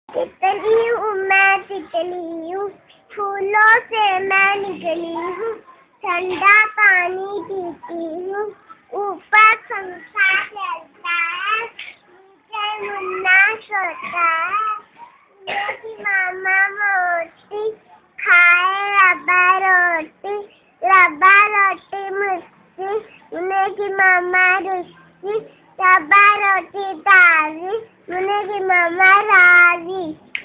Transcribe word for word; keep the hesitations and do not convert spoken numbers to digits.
तितली हूँ मैं तितली हूँ, फूलों से मैं निकली हूँ, ठंडा पानी पीती हूँ, ऊपर पंखा चलता है, नीचे मुन्ना सोता है, मेरी मामा मोटी खाए रबा रोटी, रबा रोटी मुझसे, मेरी मामा रुस्सी, रबा रोटी ताजी, मेरी मामा राजी।